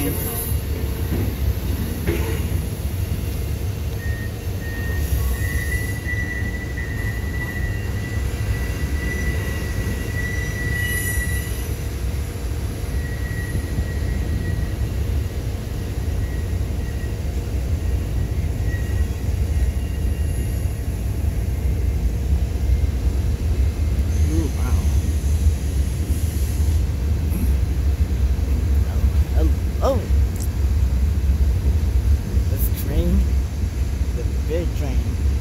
train. Oh, this train, the big train.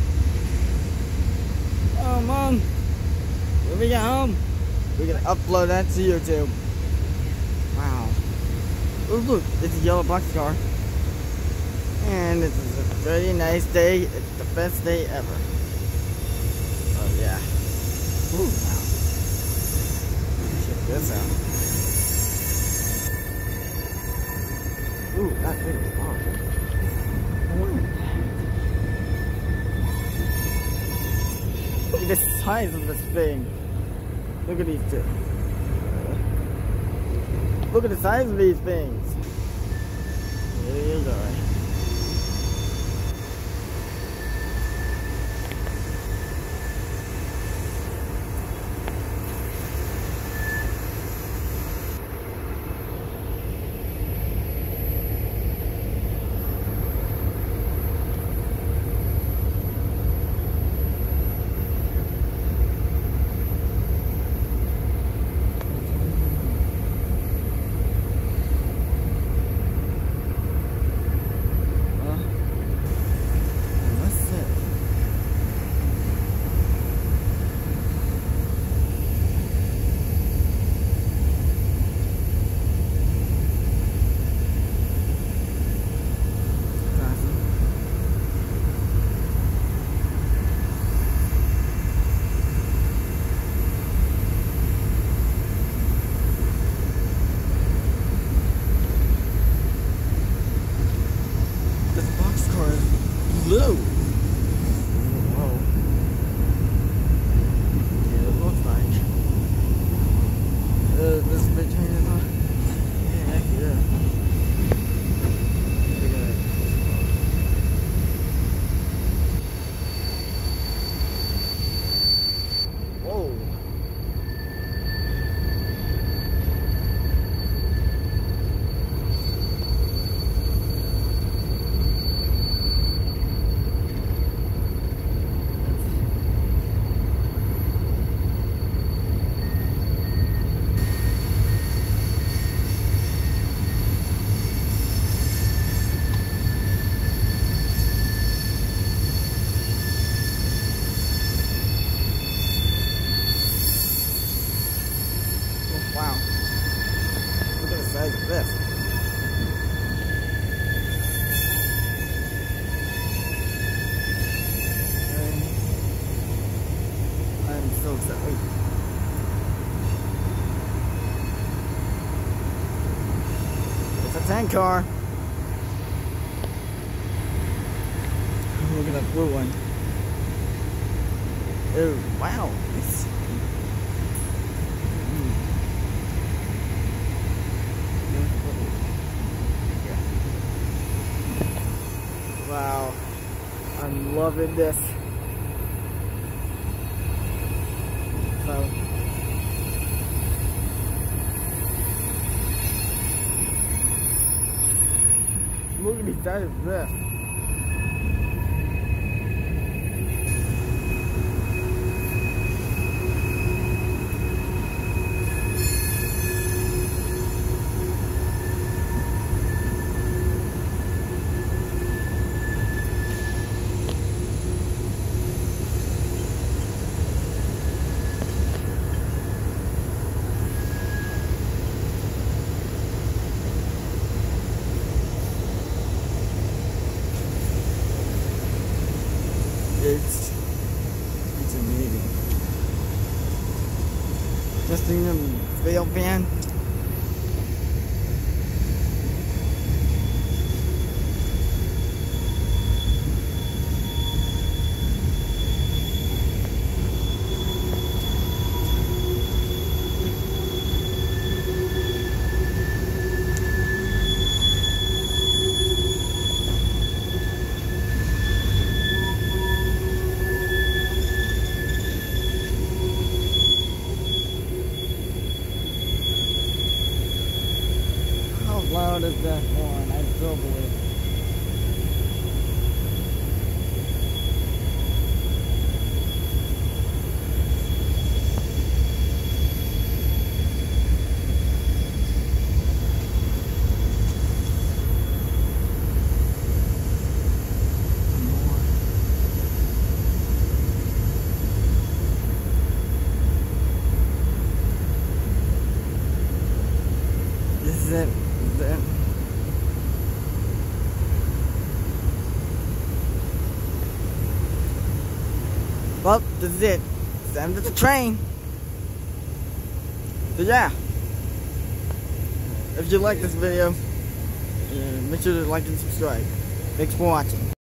Oh, Mom, when we get home, we're gonna upload that to YouTube. Wow. Oh, look, it's a yellow boxcar. And this is a very nice day. It's the best day ever. Oh, yeah. Ooh, wow. Check this out. Ooh, that thing is on. Look at the size of this thing. Look at these two. Look at the size of these things. There you go. Blue. Whoa. Yeah, it looks like. This big train is on. Yeah, heck yeah. Look at that. Whoa. Wow. Look at the size of this. I'm so excited. It's a tank car. Look at that blue one. Oh, wow. It's wow, I'm loving this. So, look at the size of this. It's amazing. Just in the Railfanning. that one, I still believe. This is it. This is it. Well, this is it. It's the end of the train. So yeah. If you like this video, make sure to like and subscribe. Thanks for watching.